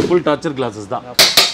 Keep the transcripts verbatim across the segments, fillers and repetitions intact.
Full டச்சர் glasses தான்.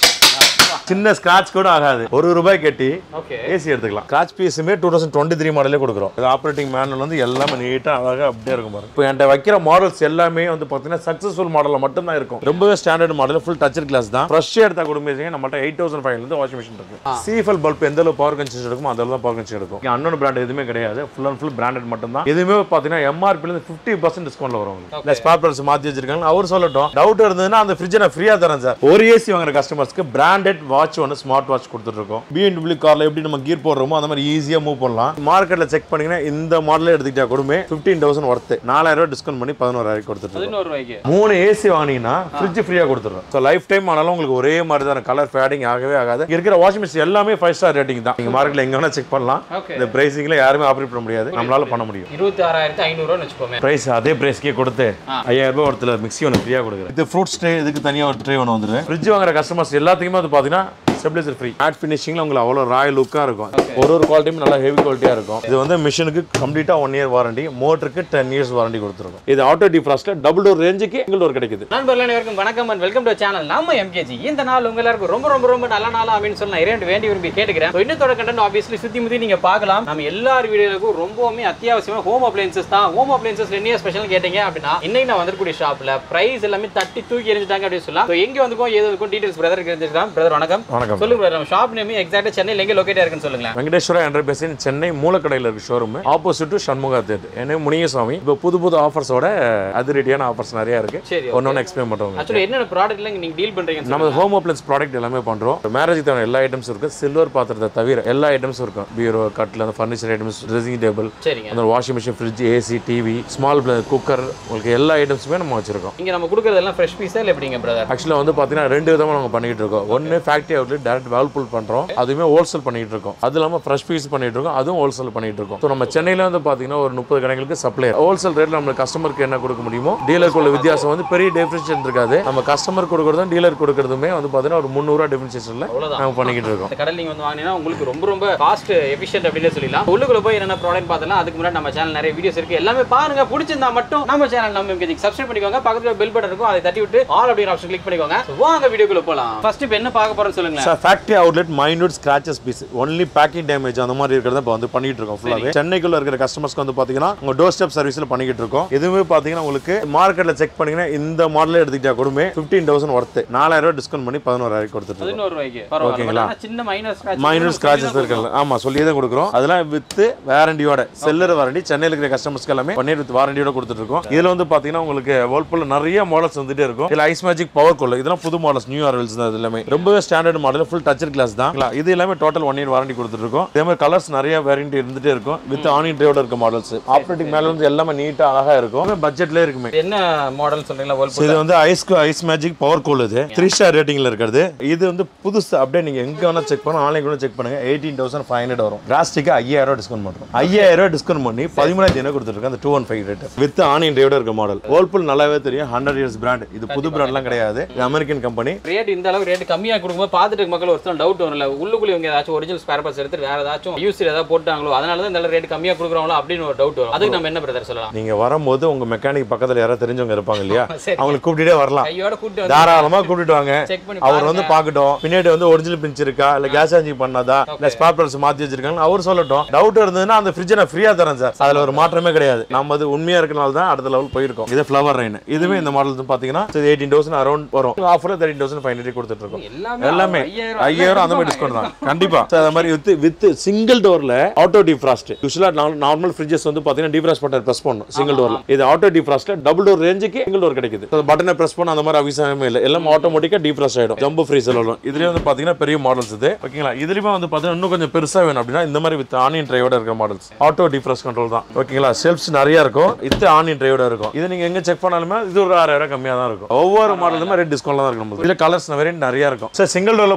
சின்ன ஸ்கிராட்ச் கூட ஆகாது. ஒரு ரூபாய் கட்டி ஏசி எடுத்துக்கலாம். ஸ்கிராட்ச் பீஸுமே டூ தௌசண்ட் டுவெண்ட்டி த்ரீ மாடலே கொடுக்குறோம். இது ஆப்ரேட்டிங் மேனுவல் வந்து எல்லாமே நீட்டாக அழகாக அப்படியே இருக்கும் பாருங்க. இப்போ என்கிட்ட வைக்கிற மாடல்ஸ் எல்லாமே வந்து பார்த்தீங்கன்னா சக்ஸஸ்ஃபுல் மாடலில் மட்டும் தான் இருக்கும். ரொம்பவே standard model full touch glass தான். ஃப்ரெஷ் எடுத்தா கொடுமைங்க நம்மகிட்ட எயிட் தௌசண்ட் ஃபைவ் இருந்து வாஷிங் மிஷின் இருக்கு. சிஎஃப்எல் பல்ப் எந்த அளவு பவர் கன்செஷன் எடுக்கும் அந்த அளவு தான் பவர் கன்செஷன் எடுக்கும். அன்னோன் பிராண்ட் எதுவுமே கிடையாது. ஃபுல் அண்ட் ஃபுல் பிராண்டட் மட்டும் தான். எதுவுமே பார்த்தீங்கன்னா எம்ஆர்பிலேருந்து ஃபிஃப்டி பர்சன்ட் டிஸ்கவுண்ட்ல வரும். இல்லை ஸ்பேர் பார்ட்ஸ் மாற்றி வச்சிருக்காங்க. அவர் சொல்லட்டும் டவுட் இருந்ததுன்னா அந்த ஃப்ரிட்ஜை நான் ஃப்ரீயாக தரேன் சார். ஒரு ஏசி வாங்குற கஸ்டமர்ஸ்க்கு பிராண்டட் வாட்ச் ஒன்று ஸ்மார்ட் வாட்ச் கொடுத்துருக்கோம். பிஎன்டபிள்யூ கார்ல எப்படி நம்ம கீர் போடுறோமோ அந்த மாதிரி ஈஸியா மூவ் பண்ணலாம். மார்க்கெட்ல செக் பண்ணீங்கன்னா இந்த மாடலே எடுத்துக்கிட்டா கொடுமே ஃபிஃப்டீன் தௌசண்ட் ஒர்த் நாலாயிரம் ரூபாய் டிஸ்கவுண்ட் பண்ணி பதினோராயிரம் கொடுத்துருக்கோம். மூணு ஏசி வாங்கினீங்கன்னா ஃப்ரிட்ஜ் ஃப்ரீயா கொடுத்துருவோம். ஸோ லைஃப் டைம் ஆனாலும் உங்களுக்கு ஒரே மாதிரி தான் கலர் ஃபேடிங் ஆகவே ஆகாது. இருக்கிற வாஷிங் மிஷின் எல்லாமே ஃபைவ் ஸ்டார் ரேட்டிங் தான். நீங்க மார்க்கெட்ல எங்க வேணா செக் பண்ணலாம். இந்த பிரைசிங்ல யாருமே ஆப்ரேட் பண்ண முடியாது. நம்மளால பண்ண முடியும். இருபத்தி ஆறாயிரத்தி ஐநூறு ரூபாய் வச்சுக்கோங்க. பிரைஸ் அதே பிரைஸ்க்கே கொடுத்து ஐயாயிரம் ரூபாய் ஒருத்தர் மிக்ஸி ஒன்று ஃப்ரீயா கொடுக்குறேன். இது ஃப்ரூட்ஸ் ட்ரே இதுக்கு தனியா ஒரு ட்ரே ஒன்று வந்துடும். ஃப்ரிட்ஜ் வாங்குற கஸ்டமர்ஸ் எல்லாத்துக்குமே அது பாத்தீங்கன்னா ஸ்டெபிலைசர் ஃப்ரீ. மேட் ஃபினிஷிங்ல உங்களுக்கு அவ்வளோ ராயல் லுக்காக இருக்கும். ஒரு ஒரு குவாலிட்டியும் நல்லா ஹெவி குவாலிட்டியாக இருக்கும். இது வந்து மிஷினுக்கு கம்ப்ளீட்டாக ஒன் இயர் வாரண்டி, மோட்டருக்கு டென் இயர்ஸ் வாரண்டி கொடுத்துருக்கும். இது ஆட்டோ டிஃப்ராஸ்ட்ல டபுள் டோர் ரேஞ்சுக்கு சிங்கிள் டோர் கிடைக்குது. நண்பர்களே அனைவருக்கும் வணக்கம் அண்ட் வெல்கம் டு சேனல் நம்ம எம்கேஜி. இந்த நாள் உங்க எல்லாருக்கும் ரொம்ப ரொம்ப ரொம்ப நல்ல நாளா அப்படின்னு சொல்லி நான் இரண்டு வேண்டி விரும்பி கேட்டுக்கிறேன். இன்னத்தோட கண்டென்ட் ஆப்வியஸ்லி சுத்தி முத்தி நீங்க பார்க்கலாம். நம்ம எல்லார் வீடியோக்கும் ரொம்பவுமே அத்தியாவசியமா ஹோம் அப்ளையன்சஸ் தான். ஹோம் அப்ளையன்சஸ் என்ன ஸ்பெஷல் கேட்டீங்க அப்படின்னா இன்னைக்கு நான் வந்திருக்கூடிய ஷாப்ல பிரைஸ் எல்லாமே தட்டி தூக்கி எறிஞ்சிட்டாங்க அப்படின்னு சொல்லலாம். எங்க வந்துக்கும் ஏது இருக்கும் டீடைல்ஸ் பிரதர் தெரிஞ்சுக்கலாம். பிரதர் வணக்கம். வணக்கம். சொல்லுங்க பிரதர், நம்ம ஷாப் நேம் எக்ஸாக்ட்டா சென்னையில எங்க லொகேட் ஆயிருக்குன்னு சொல்லுங்க. வெங்கடேஸ்வரா என்ற பேசின் சென்னை மூலக்கடையில இருக்கு showroom. Opposite to Shanmuga theatre. என்ன முனியசாமி. இப்போ புது புது ஆஃபர்ஸோட அதிரடியான ஆஃபர்ஸ் நிறைய இருக்கு. ஒன்னொன்னு எக்ஸ்பிளைன் பண்றோம். ஆக்சுவலி என்ன ப்ராடக்ட்ல நீங்க டீல் பண்றீங்க? நம்ம ஹோம் அப்ளையன்ஸ் ப்ராடக்ட் எல்லாமே பண்றோம். மேரேஜ்க்கு தேவையான எல்லா ஐட்டம்ஸ் இருக்கு. சில்வர் பாத்திரத்தை தவிர எல்லா ஐட்டம்ஸ் இருக்கும். பீரோ, கட்ல, அந்த ஃபர்னிச்சர் ஐட்டம்ஸ், ட்ரெஸ்ஸிங் டேபிள், அந்த washing machine, fridge, AC, TV, small cooker, உங்களுக்கு எல்லா ஐட்டம்ஸுமே நம்ம வச்சிருக்கோம். இங்க நம்ம கொடுக்கறது எல்லாம் ஃப்ரெஷ் பீஸா இல்ல எப்படிங்க பிரதர்? ஆக்சுவலா வந்து பாத்தீங்கன்னா ரெண்டு விதமா நம்ம பண்ணிட்டு இருக்கோம். ஒன்னு ஃபேக்டரி அவுட்லெட் டைரக்ட் வேர்ல்பூல் பண்றோம். அதுவுமே ஹோல்சேல் பண்ணிட்டு இருக்கோம். அது இல்லாம ஃப்ரெஷ் பீஸ் பண்ணிட்டு இருக்கோம். அதுவும் ஹோல்சேல் பண்ணிட்டு இருக்கோம். ஸோ நம்ம சென்னையில வந்து பாத்தீங்கன்னா ஒரு முப்பது கடைகளுக்கு சப்ளை. ஹோல்சேல் ரேட்ல நம்ம கஸ்டமருக்கு என்ன கொடுக்க முடியுமோ டீலருக்குள்ள வித்தியாசம் வந்து பெரிய டிஃபரன்ஷியேஷன் இருக்காது. நம்ம கஸ்டமர் கொடுக்கறதும் டீலர் கொடுக்கறதுமே வந்து பாத்தீங்கன்னா ஒரு முந்நூறு ரூபாய் டிஃபரன்ஷியேஷன்ல நம்ம பண்ணிக்கிட்டு இருக்கோம். கடல் நீங்க வந்து வாங்கினா உங்களுக்கு ரொம்ப ரொம்ப காஸ்ட் எஃபிஷியன்ட் அப்படின்னு சொல்லலாம். உள்ளுக்குள்ள போய் என்ன ப்ராடக்ட் பார்த்தலாம். அதுக்கு முன்னாடி நம்ம சேனல் நிறைய வீடியோஸ் இருக்கு. எல்லாமே பாருங்க. பிடிச்சிருந்தா மட்டும் நம்ம சேனல் நம்ம எம்கேஜிக்கு சப்ஸ்கிரைப் பண்ணிக்கோங்க. பக்கத்துல பெல் பட்டன் இருக்கும். அதை தட்டி விட்டு ஆல் அப்படிங்கிற ஆப்ஷன் கிளிக் பண்ணிக்கோங்க. வாங்க வீடியோக்குள்ள போலாம். ஃபர்ஸ்ட் இப்போ என்ன பார்க்க போறோம்னு சொல்லுங்க. Sir factory outlet minute scratches piece only packing damage அந்த மாதிரி இருக்கிறத இப்போ வந்து பண்ணிட்டு இருக்கோம். ஃபுல்லாவே சென்னைக்குள்ள இருக்கிற கஸ்டமர்ஸ்க்கு வந்து பாத்தீங்கன்னா உங்க டோர் ஸ்டெப் சர்வீஸ்ல பண்ணிக்கிட்டு இருக்கோம். இதுவுமே பாத்தீங்கன்னா உங்களுக்கு மார்க்கெட்ல செக் பண்ணீங்கன்னா இந்த மாடலே எடுத்துக்கிட்டா கொடுமே ஃபிஃப்டீன் தௌசண்ட் ஒர்த் நாலாயிரம் ரூபாய் டிஸ்கவுண்ட் பண்ணி பதினோராயிரம் கொடுத்துட்டு பதினோரு ரூபாய்க்கு. ஓகேங்களா? சின்ன மைனர் ஸ்கிராட்ச் மைனர் ஸ்கிராச்சஸ் இருக்குல்ல, ஆமா சொல்லி தான் கொடுக்குறோம். அதெல்லாம் வித் வாரண்டியோட செல்லர் வாரண்டி சென்னையில இருக்கிற கஸ்டமர்ஸ்க்கு எல்லாமே பண்ணி வித் வாரண்டியோட கொடுத்துட்டு இருக்கோம். இதுல வந்து பாத்தீங்கன்னா உங்களுக்கு வேர்ல்பூல்ல நிறைய மாடல்ஸ் வந்துட்டே இருக்கும். இதுல ஐஸ் மேஜிக் பவர் கூலர் இதெல்லாம் புது மாடல்ஸ், நியூ அரைவல்ஸ் தான். இது எல்லாமே ரொம்பவே standard model, full touch glass தான். இது எல்லாமே டோட்டல் ஒன் இயர் வாரண்டி கொடுத்துட்டு இருக்கோம். இதே மாதிரி கலர்ஸ் நிறைய வேரியன்ட் இருந்துட்டே இருக்கும். வித் ஆனியன் ட்ரேவோட இருக்க மாடல்ஸ். ஆப்ரேட்டிங் மேல வந்து எல்லாமே நீட்டா அழகா இருக்கும். பட்ஜெட்ல இருக்குமே. என்ன மாடல் சொல்றீங்களா? வேர்ல்பூல் இது வந்து ice ice magic power cooler. இது த்ரீ ஸ்டார் ரேட்டிங்ல இருக்குது. இது வந்து புதுசு. அப்படியே நீங்க எங்க வேணா செக் பண்ணா, ஆன்லைன் கூட செக் பண்ணுங்க. எயிட்டீன் தௌசண்ட் ஃபைவ் ஹண்ட்ரட் வரும். டிராஸ்டிக்கா ஐயாயிரம் ரூபாய் டிஸ்கவுண்ட் பண்றோம். ஐயாயிரம் ரூபாய் டிஸ்கவுண்ட் பண்ணி பதிமூணாயிரத்தி ஐநூறு கொடுத்துருக்கோம். அந்த two one five rate with onion ட்ரேவோட இருக்க மாடல். வேர்ல்பூல் நல்லாவே தெரியும். Hundred years brand. இது புது பிராண்ட்லாம் கிடையாது. இது அமெரிக்கன் கம்பெனி. ரேட் இந்த அளவு ரேட் கம்மியா கொடுக்கும்போது பார்த்துட்டு மக்கள் ஒரு டவுட் வரல. உள்ளுக்குள்ள இவங்க ஏதாச்சும் ஒரிஜினல் ஸ்பேர் பார்ட்ஸ் எடுத்து வேற ஏதாச்சும் யூஸ் ஏதாவது போட்டாங்களோ அதனால தான் இந்த ரேட் கம்மியா கொடுக்குறாங்களோ அப்படின்னு ஒரு டவுட் வரும். அதுக்கு நம்ம என்ன பிரதர் சொல்லலாம்? நீங்க வரும்போது உங்க மெக்கானிக் பக்கத்துல யாராவது தெரிஞ்சவங்க இருப்பாங்க இல்லையா, அவங்களுக்கு கூப்பிட்டுட்டே வரலாம். கையோட கூப்பிட்டு தாராளமா கூப்பிட்டு வாங்க. அவர் வந்து பாக்கட்டும் பின்னாடி வந்து ஒரிஜினல் பிஞ்ச் இருக்கா இல்ல கேஸ் சார்ஜிங் பண்ணாதா இல்ல ஸ்பேர் பார்ட்ஸ் மாத்தி வச்சிருக்காங்க அவர் சொல்லட்டும். டவுட் இருந்ததுன்னா அந்த ஃப்ரிட்ஜை நான் ஃப்ரீயா தரேன் சார். அதுல ஒரு மாற்றமே கிடையாது. நம்ம அது உண்மையா இருக்கனால தான் அடுத்த லெவல் போயிருக்கோம். இது ஃப்ளவர் ரெயின். இதுவே இந்த மாடல் பாத்தீங்கன்னா எயிட்டீன் தௌசண்ட் அரௌண்ட் வரும். ஆஃபர்ல தேர்ட்டீன் தௌசண்ட் ஃபைவ் ஹண்ட்ரட் கொடுத்துட்டு இருக்கோம். எல்லாமே ஐயாயிரம் அந்த மாதிரி டிஸ்கவுண்ட் தான் கண்டிப்பா. அந்த மாதிரி வித் வித் சிங்கிள் டோர்ல ஆட்டோ டிஃப்ராஸ்ட். யூசுவலா நார்மல் ஃப்ரிட்ஜஸ் வந்து பாத்தீங்கன்னா டிஃப்ராஸ்ட் பட்டன் பிரஸ் பண்ணனும் சிங்கிள் டோர்ல. இது ஆட்டோ டிஃப்ராஸ்ட்ல டபுள் டோர் ரேஞ்சுக்கு சிங்கிள் டோர் கிடைக்குது. பட்டனை பிரஸ் பண்ண அந்த மாதிரி அவசியமே இல்ல. எல்லாம் ஆட்டோமேட்டிக்கா டிஃப்ராஸ்ட் ஆயிடும். ஜம்போ ஃப்ரீசர் வரும். இதுலயே வந்து பாத்தீங்கன்னா பெரிய மாடல்ஸ் இது. ஓகேங்களா? இதுலயே வந்து பாத்தீங்கன்னா இன்னும் கொஞ்சம் பெருசா வேணும் அப்படின்னா இந்த மாதிரி வித் ஆனியன் ட்ரையோட இருக்க மாடல்ஸ். ஆட்டோ டிஃப்ராஸ்ட் கண்ட்ரோல் தான். ஓகேங்களா? ஷெல்ஃப்ஸ் நிறைய இருக்கும். இது ஆனியன் ட்ரையோட இருக்கும். இது நீங்க எங்க செக் பண்ணாலுமே இது ஒரு ஆறாயிரம் கம்மியா தான் இருக்கும். ஒவ்வொரு மாடலுமே ரேட் டிஸ்கவுண்ட்ல தான் இருக்கும். இதுல கலர்ஸ் வேரியன்ட் நிறைய இருக்கும். சார் சிங்கிள் டோர்ல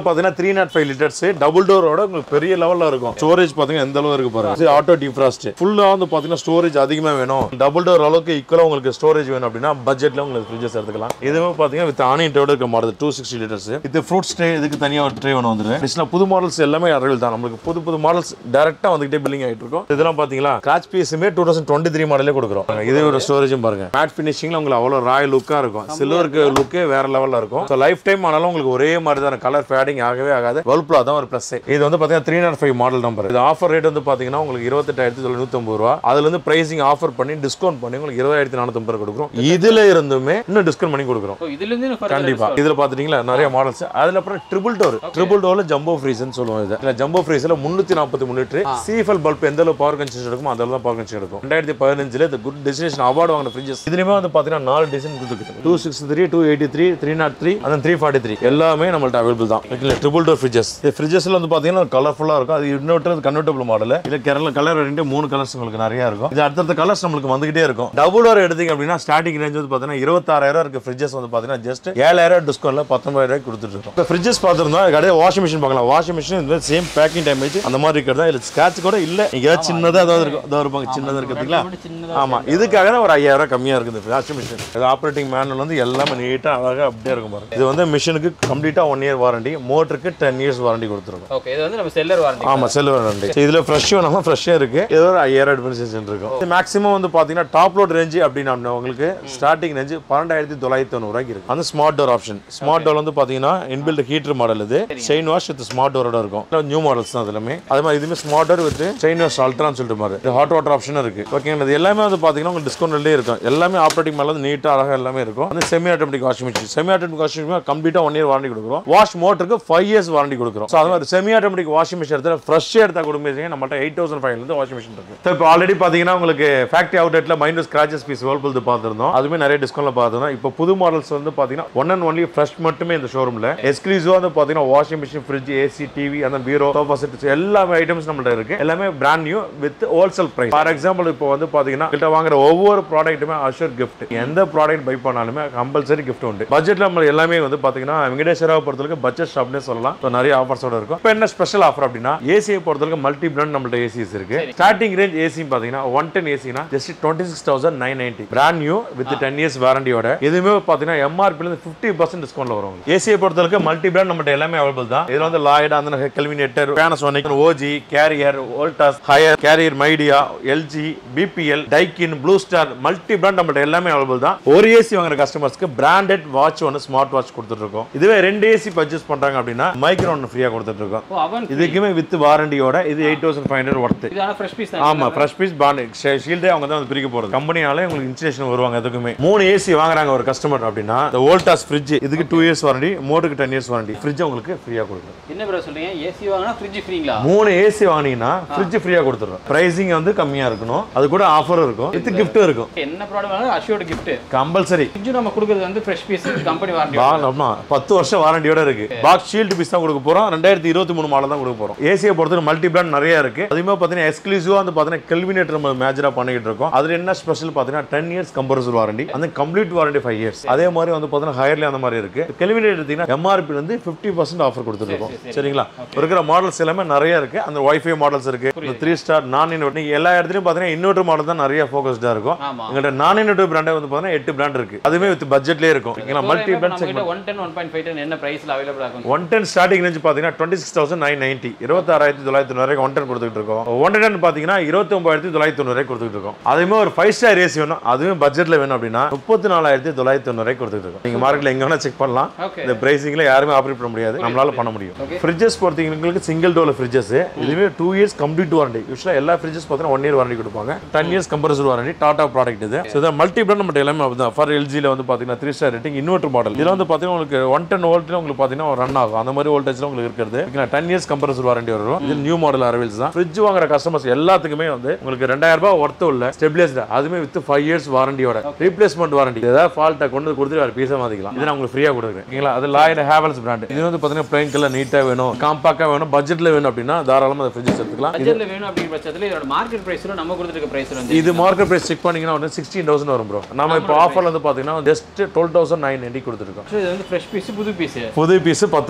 பாத்தீங்கன்னா three oh five litres double டோரோட உங்களுக்கு பெரிய லெவல்ல இருக்கும். ஸ்டோரேஜ் பாத்தீங்கன்னா எந்த அளவுக்கு இருக்கு பாருங்க. இது ஆட்டோ டிஃப்ராஸ்ட். ஃபுல்லா வந்து பாத்தீங்கன்னா ஸ்டோரேஜ் அதிகமா வேணும், டபுள் டோர் அளவுக்கு ஈக்குவலா உங்களுக்கு ஸ்டோரேஜ் வேணும் அப்படின்னா பட்ஜெட்ல உங்களுக்கு ஃப்ரிட்ஜஸ் எடுத்துக்கலாம். இதுவே பாத்தீங்கன்னா வித் ஆனியன்டோட இருக்க மாடல் two sixty லிட்டர்ஸ். இது ஃப்ரூட் ட்ரே, இதுக்கு தனியா ஒரு ட்ரே ஒன்னு வந்துரும். இதுல புது மாடல்ஸ் எல்லாமே அவைலபிள் தான். நமக்கு புது புது மாடல்ஸ் டைரக்டா வந்துட்டே பில்லிங் ஆயிட்டு இருக்கும். இதெல்லாம் பாத்தீங்களா ஸ்கிராட்ச் பீஸ்மே twenty twenty-three மாடலே கொடுக்குறோம். இது ஒரு ஸ்டோரேஜும் பாருங்க. மேட் ஃபினிஷிங்ல உங்களுக்கு அவ்வளவு ராயல் லுக்கா இருக்கும். சில்வருக்கு லுக்கே வேற லெவல்ல இருக்கும். சோ லைஃப் டைம் ஆனாலும் உங்களுக்கு ஒரே மாதிரி தான் கலர் ஃபேடிங் ஆகவே ஆகாது. வல்ப்லா தான் ஒரு பிளஸ். இது வந்து பாத்தீங்கன்னா three oh five model number. இது ஆஃபர் ரேட் வந்து பாத்தீங்கன்னா உங்களுக்கு இருபத்தெட்டாயிரத்து தொள்ளாயிரத்து ஐம்பது ரூபாய். அதுல இருந்து பிரைசிங் ஆஃபர் பண்ணி டிஸ்கவுண்ட் பண்ணி உங்களுக்கு இருபதாயிரத்து நானூற்று ஐம்பது கொடுக்குறோம். இதுல இருந்துமே இன்னும் டிஸ்கவுண்ட் பண்ணி கொடுக்குறோம். இதுல இருந்து கண்டிப்பா இதுல பாத்துட்டீங்களா நிறைய மாடல்ஸ். அதுல அப்புறம் ட்ரிபிள் டோர். ட்ரிபிள் டோர்ல ஜம்போ ஃப்ரீஸ்னு சொல்லுவாங்க. இதுல ஜம்போ ஃப்ரீஸ்ல முன்னூற்று நாற்பத்தி மூன்று லிட்டர் சிஎஃப்எல் பல்ப் எந்த அளவு பவர் கன்சம்ஷன் இருக்கும் அந்த அளவு பவர் கன்சம்ஷன் இருக்கும். ரெண்டாயிரத்து பதினைஞ்சுல இது குட் டெஸ்டினேஷன் அவார்ட் வாங்கின ஃப்ரிட்ஜஸ். இதுலயுமே வந்து பாத்தீங்கன்னா நாலு டிசைன் கொடுத்துருக்கு. two sixty-three, two eighty-three, three oh three and three forty-three எல்லாமே நம்மள்ட்ட அவைலபிள் தான். Triple door fridges. இந்த ஃப்ரிட்ஜஸ்ல வந்து பாத்தீங்கன்னா கலர்ஃபுல்லா இருக்கும். அது இன்வெர்டர் கன்வெர்ட்டபிள் மாடல். இதுல கேரள கலர் ரெண்டு மூணு கலர்ஸ் உங்களுக்கு நிறைய இருக்கும். இது அடுத்த கலர்ஸ் நமக்கு வந்துகிட்டே இருக்கும். டபுள் டோர் எடுத்தீங்க அப்படின்னா ஸ்டார்டிங் ரேஞ்ச் வந்து பாத்தீங்கன்னா இருபத்தாறாயிரம் இருக்கு. ஃப்ரிட்ஜஸ் வந்து பாத்தீங்கன்னா ஜஸ்ட் ஏழாயிரம் டிஸ்கவுண்ட்ல பத்தொன்பதாயிரம் ரூபாய்க்கு கொடுத்துட்டு இருக்கோம். இப்போ ஃப்ரிட்ஜஸ் பாத்துறோம்னா கடையே வாஷிங் மிஷின் பார்க்கலாம். வாஷிங் மிஷின் இந்த சேம் பேக்கிங் டேமேஜ் அந்த மாதிரி இருக்கிறதா இல்ல ஸ்கிராட்ச் கூட இல்ல. நீங்க சின்னதா ஏதாவது இருக்கும். அதோ இருப்பாங்க சின்னதா இருக்குதுங்களா? ஆமா, இதுக்காக தான் ஒரு ஐயாயிரம் ரூபாய் கம்மியா இருக்குது வாஷிங் மிஷின். இது ஆப்ரேட்டிங் மேனுவல் வந்து எல்லாமே நீட்டா அழகா அப்படியே இருக்கும் பாருங்க. இது வந்து மிஷினுக்கு கம்ப்ளீட்டா ஒன் இயர் வாரண்டி, மோட்டருக்கு டென் இயர்ஸ் வாரண்டி கொடுத்துருக்கோம். ஓகே, இது வந்து நம்ம செல்லர் வாரண்டி. ஆமா, செல்லர் வாரண்டி. இதுல ஃப்ரெஷ்ஷும் நம்ம ஃப்ரெஷ்ஷா இருக்கு. இது ஒரு ஐயாயிரம் டிஃபரன்சியேஷன் இருக்கும். இது மேக்ஸிமம் வந்து பாத்தீங்கன்னா டாப் லோட் ரேஞ்ச் அப்படின்னா உங்களுக்கு ஸ்டார்டிங் ரேஞ்ச் பன்னெண்டாயிரத்தி தொள்ளாயிரத்தி தொண்ணூறு ரூபாய்க்கு இருக்கு. அந்த smart door option. Smart door வந்து பாத்தீங்கன்னா இன்பில்ட் ஹீட்டர் மாடல். இது செயின் வாஷ் வித் ஸ்மார்ட் டோரோட இருக்கும். நியூ மாடல்ஸ் தான் அதுலமே. அதே மாதிரி இதுமே smart door with chain wash அல்ட்ரான்னு சொல்லிட்டு மாதிரி. இது ஹாட் வாட்டர் ஆப்ஷன் இருக்கு. ஓகேங்களா? இது எல்லாமே வந்து பாத்தீங்கன்னா உங்களுக்கு டிஸ்கவுண்ட்லயே இருக்கும். எல்லாமே ஆப்ரேட்டிங் மேல வந்து நீட்டா அழகா எல்லாமே இருக்கும். அந்த semi automatic washing machine. Semi automatic washing machine கம்ப்ளீட்டா ஒன் இயர் வாரண்டி கொடுக்குறோம். வாஷ் மோட்டருக்கு ஃபைவ் இயர்ஸ் வாரண்டி கொடுக்குறோம். சோ அது மாதிரி செமி ஆட்டோமேட்டிக் வாஷிங் மிஷின் எடுத்தா ஃப்ரெஷ்ஷா எடுத்தா கொடுப்பீங்க. நம்மள்ட்ட எயிட் தௌசண்ட் ஃபைவ் இருந்து வாஷிங் மிஷின் இருக்கு. இப்போ ஆல்ரெடி பாத்தீங்கன்னா உங்களுக்கு ஃபேக்டரி அவுட்லெட்ல மைனஸ் ஸ்கிராச்சஸ் பீஸ் வேர்ல்புல் பார்த்திருந்தோம். அதுமே நிறைய டிஸ்கவுண்ட்ல பார்த்திருந்தோம். இப்போ புது மாடல்ஸ் வந்து பாத்தீங்கன்னா ஒன் அண்ட் ஒன்லி ஃப்ரெஷ் மட்டுமே இந்த ஷோரூம்ல. எக்ஸ்க்ளூசிவா வந்து பாத்தீங்கன்னா washing machine, fridge, AC, TV, அந்த பீரோ, சோஃபா செட் எல்லா ஐட்டம்ஸ் நம்மள்ட்ட இருக்கு. எல்லாமே brand new with wholesale price. For example இப்போ வந்து பாத்தீங்கன்னா கிட்ட வாங்குற ஒவ்வொரு ப்ராடக்ட்டுமே அஷூர் கிஃப்ட். எந்த ப்ராடக்ட் பை பண்ணாலுமே கம்பல்சரி கிஃப்ட் உண்டு. பட்ஜெட்ல நம்ம எல்லாமே வந்து பாத்தீங்கன்னா வெங்கடேஸ்வரா பொறுத்தவரைக்கும் பட்ஜெட் ஷாப்னே சொல்லலாம். ஸோ நிறைய ஆஃபர்ஸோட இருக்கும். இப்போ என்ன ஸ்பெஷல் ஆஃபர் அப்படின்னா ஏசியை பொறுத்தவரைக்கும் மல்டி பிராண்ட் நம்மள்ட்ட ஏசிஸ் இருக்கு. ஸ்டார்டிங் ரேஞ்ச் ஏசி பாத்தீங்கன்னா ஒன் டென் ஏசினா just twenty six thousand nine ninety brand new with ten years வாரண்டியோட. இதுவுமே பாத்தீங்கன்னா எம்ஆர்பில இருந்து ஃபிஃப்டி பர்சன்ட் டிஸ்கவுண்ட்ல வரும். ஏசியை பொறுத்தவரைக்கும் மல்டி பிராண்ட் நம்மள்ட்ட எல்லாமே அவைலபிள் தான். இதுல வந்து லாய்ட், அந்த Kelvinator, Panasonic, OG, Carrier, Voltas, Haier, Carrier, Midea, LG, BPL, Daikin, Blue Star multi brand நம்மள்ட்ட எல்லாமே அவைலபிள் தான். ஒரு ஏசி வாங்குற கஸ்டமர்ஸ்க்கு பிராண்டட் வாட்ச் ஒன்று ஸ்மார்ட் வாட்ச் கொடுத்துட்டு இருக்கோம். இதுவே ரெண்டு ஏசி பர்ச்சேஸ் பண்றாங்க அப்படின்னா மைக்ரோ ஒன்று ஃப்ரீயா கொடுத்துட்டு இருக்கோம். இதுக்குமே வித் வாரண்டியோட. இது eight thousand five hundred worth. ஆமா, ஃப்ரெஷ் பீஸ் பாண்ட் ஷீல்டே அவங்க தான் பிரிக்க போறது. கம்பெனியாலே உங்களுக்கு இன்ஸ்டலேஷன் வருவாங்க. எதுக்குமே மூணு ஏசி வாங்குறாங்க ஒரு கஸ்டமர் அப்படின்னா இந்த வோல்டாஸ் ஃப்ரிட்ஜ் இதுக்கு டூ இயர்ஸ் வாரண்டி, மோட்டருக்கு டென் இயர்ஸ் வாரண்டி. ஃப்ரிட்ஜ் உங்களுக்கு ஃப்ரீயா கொடுக்குறோம். என்ன ப்ரோ சொல்றீங்க? ஏசி வாங்கினா ஃப்ரிட்ஜ் ஃப்ரீங்களா? மூணு ஏசி வாங்கினீங்கன்னா ஃப்ரிட்ஜ் ஃப்ரீயா கொடுத்துறோம். பிரைசிங் வந்து கம்மியா இருக்கணும். அது கூட ஆஃபர் இருக்கும். வித் கிஃப்ட் இருக்கும். என்ன ப்ராடக்ட் வாங்கினா அஷ்யூர்ட் கிஃப்ட் கம்பல்சரி. ஃப்ரிட்ஜ் நம்ம கொடுக்கிறது வந்து ஃப்ரெஷ் பீஸ் கம்பெனி வாரண்டி. ஆமா, பத்து வருஷம் வாரண்டியோட இருக்கு. பாக்ஸ் ஷீல்ட் பீஸ் தான் கொடுக்க போறோம். ரெண்டாயிரத்தி இருபத்தி மூணு மாடல் தான் கொடுக்க போறோம். ஏசியை பொறுத்தவரை மல்டி பிராண்ட் நிறைய இருக்கு. அதுமே பாத்தீங்கன்னா எக்ஸ்க்ளூசிவா வந்து பாத்தீங்கன்னா கெல்வினேட்டர் நம்ம மேஜரா பண்ணிட்டு இருக்கோம். அதுல என்ன ஸ்பெஷல் பாத்தீங்கன்னா டென் இயர்ஸ் கம்பல்சரி வாரண்டி, அந்த கம்ப்ளீட் வாரண்டி ஃபைவ் இயர்ஸ். அதே மாதிரி வந்து பாத்தீங்கன்னா ஹையர்ல அந்த மாதிரி இருக்கு. கெல்வினேட்டர் எடுத்தீங்கன்னா எம்ஆர்பி வந்து ஃபிஃப்டி பர்சன்ட் ஆஃபர் கொடுத்துருக்கோம். சரிங்களா? இருக்கிற மாடல்ஸ் எல்லாமே நிறைய இருக்கு. அந்த வைஃபை மாடல்ஸ் இருக்கு. த்ரீ ஸ்டார் நான் இன்வெர்டர் எல்லா இடத்துலயும் பாத்தீங்கன்னா இன்வெர்டர் மாடல் தான் நிறைய ஃபோக்கஸ்டா இருக்கும். எங்கள்ட்ட நான் இன்வெர்டர் பிராண்டே வந்து பாத்தீங்கன்னா எட்டு பிராண்ட் இருக்கு. அதுமே வித் பட்ஜெட்லயே இருக்கும். Multi brand segment one ten one point five ten என்ன பிரைஸ்ல அவேலபிள் ஆகும்? one ten ஸ்டார்டிங் ரேஞ்ச் பாத்தீங்கன்னா twenty six thousand nine ninety இருபத்தாறாயிரத்தி தொள்ளாயிரத்தி தொண்ணூறு வரைக்கும் one ten கொடுத்துட்டு இருக்கோம். one ten பாத்தீங்கன்னா இருபத்தி ஒன்பதாயிரத்தி தொள்ளாயிரத்தி தொண்ணூறு வரைக்கும் கொடுத்துட்டு இருக்கோம். அதுமே ஒரு ஃபைவ் ஸ்டார் ஏசி வேணும், அதுவும் பட்ஜெட்ல வேணும் அப்படின்னா முப்பத்தி நாலாயிரத்தி தொள்ளாயிரத்தி தொண்ணூறு வரைக்கும் கொடுத்துட்டு இருக்கோம். நீங்க மார்க்கெட்ல எங்க வேணா செக் பண்ணலாம். இந்த பிரைசிங்ல யாருமே ஆப்ரேட் பண்ண முடியாது, நம்மளால பண்ண முடியும். ஃப்ரிட்ஜஸ் பொறுத்தவங்களுக்கு சிங்கிள் டோர் ஃப்ரிட்ஜஸ் இதுவே டூ இயர்ஸ் கம்ப்ளீட் வாரண்டி. யூஸ்வலா எல்லா ஃப்ரிட்ஜஸ் பாத்தீங்கன்னா ஒன் இயர் வாரண்டி கொடுப்பாங்க. Ten years compulsory warranty. Tata product இது. ஸோ மல்டி பிராண்ட் நம்ம எல்லாமே அப்படிதான். ஃபார் எல்ஜில வந்து பாத்தீங்கன்னா three star rating inverter model. இதுல வந்து பாத்தீங்கன்னா உங்களுக்கு ஒன் டென் வோல்ட்ல உங்களுக்கு பாத்தீங்கன்னா ரன் ஆகும். அந்த மாதிரி வோல்டேஜ்ல உங்களுக்கு இருக்குது. டென் இயர்ஸ் கம்பல்சரி வாரண்டி வரும். இது நியூ மாடல் அரைவல்ஸ் தான். ஃப்ரிட்ஜ் வாங்குற கஸ்டமர்ஸ் எல்லாத்துக்குமே வந்து உங்களுக்கு ரெண்டாயிரம் ரூபாய் ஒர்த் உள்ள ஸ்டெபிலைஸ்ட், அதுமே வித் ஃபைவ் இயர்ஸ் வாரண்டியோட ரீப்ளேஸ்மெண்ட் வாரண்டி. ஏதாவது ஃபால்ட்டை கொண்டு கொடுத்து வேற பீஸா மாத்திக்கலாம். இது நான் உங்களுக்கு ஃப்ரீயா கொடுக்குறேன். ஓகேங்களா? அது லாய்ட் ஹேவல்ஸ் பிராண்ட். இது வந்து பாத்தீங்கன்னா பிளைன் கலர் நீட்டா வேணும், காம்பாக்டா வேணும், பட்ஜெட்ல வேணும் அப்படின்னா தாராளமா அந்த ஃப்ரிட்ஜஸ் எடுத்துக்கலாம். பட்ஜெட்ல வேணும் அப்படிங்கிற பட்சத்துல இதோட மார்க்கெட் பிரைஸ்ல நம்ம கொடுத்துருக்க பிரைஸ் வந்து இது மார்க்கெட் பிரைஸ் செக் பண்ணீங்கன்னா வந்து சிக்ஸ்டீன் தௌசண்ட் வரும் ப்ரோ. நம்ம இப்போ ஆஃபர்ல வந்து பாத்தீங்கன்னா just twelve thousand nine ninety கொடுத்துருக்கோம். இது வந்து ஃப்ரெஷ் பீஸ், புது பீஸ். புது பீஸ் பத்து